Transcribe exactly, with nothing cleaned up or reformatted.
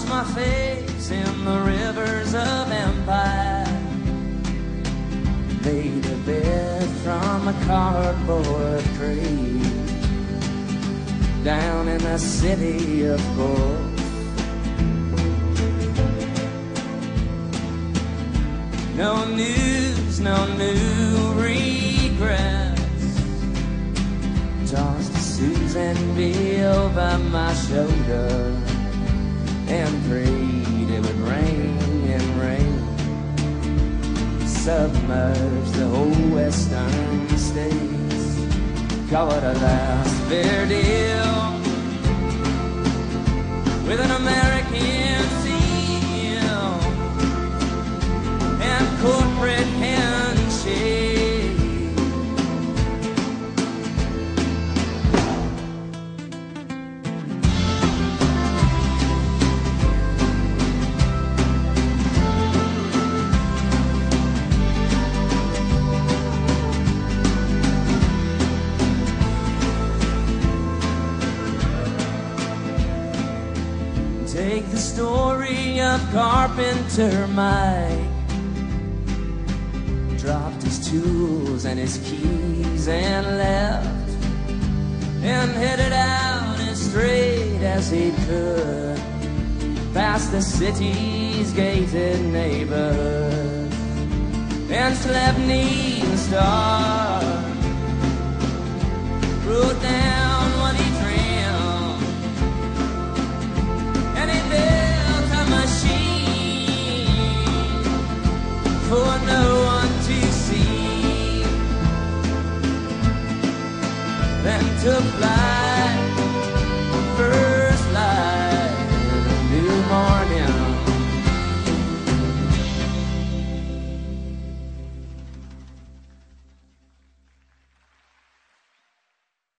wash my face in the rivers of empire, made a bed from a cardboard crate down in the city of gold. No news, no new regrets. Tossed Susan B over my shoulder and prayed it would rain and rain, submerge the whole western states. Call it a last fair deal with an American seal and corporate handshake. Take the story of Carpenter Mike. Dropped his tools and his keys and left, and headed out as straight as he could, past the city's gated neighborhood, and slept neath the stars. Wrote down what he dreamed, and he built a machine for no one to see, then to fly